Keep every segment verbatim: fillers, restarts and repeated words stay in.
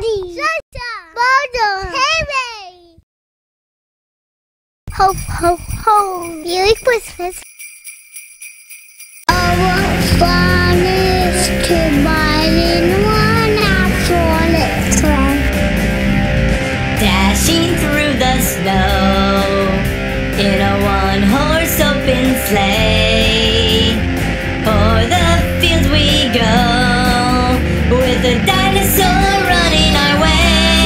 Daddy! Mother! Hooray! Ho, ho, ho! Merry Christmas! Oh, what fun it is to ride in one absolute train. Dashing through the snow in a one-horse open sleigh. O'er the fields we go with a dinosaur running our way.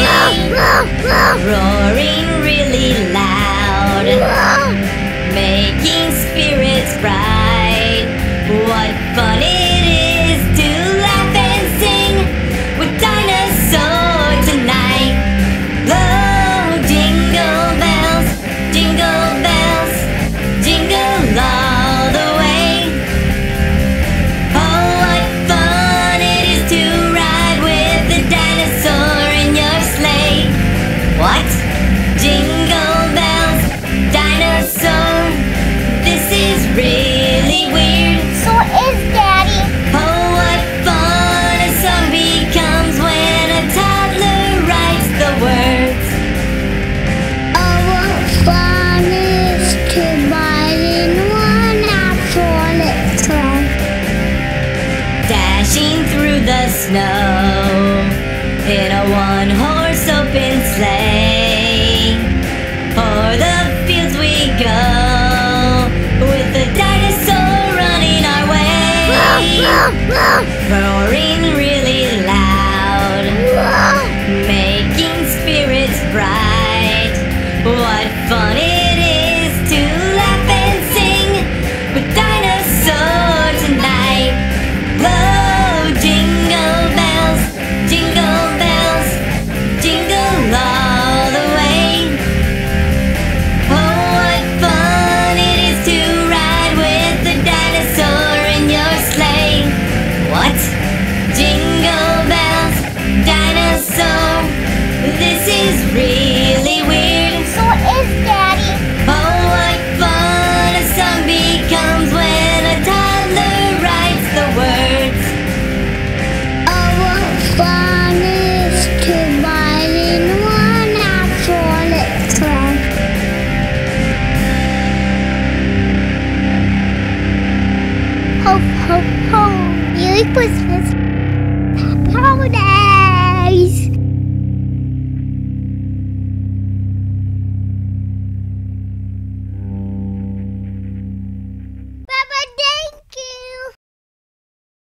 Roaring really loud, making spirits bright. What fun it is to laugh and sing with Dinosaur tonight. Oh, jingle bells, jingle bells, jingle all the way. Oh, what fun it is to ride with the dinosaur in your sleigh. What? Jingle bells, dinosaur, this is really weird. So is Daddy. Oh, what fun a song becomes when a toddler writes the words. Oh, what fun it is to ride in one absolute train. Dashing through the snow in a one-horse open sleigh. O'er the fields we go with the dinosaur running our way. Roaring really loud, making spirits bright. What fun it is to laugh and sing with Dinosaur tonight. Oh, jingle bells, jingle bells, jingle all the way. Oh, what fun it is to ride with the dinosaur in your sleigh. What? Jingle bells, dinosaur, this is really weird. So is Daddy. Oh, what fun a song becomes when a toddler writes the words. Oh, what fun it is to ride in one absolute train. Ho, ho, ho! Merry Christmas!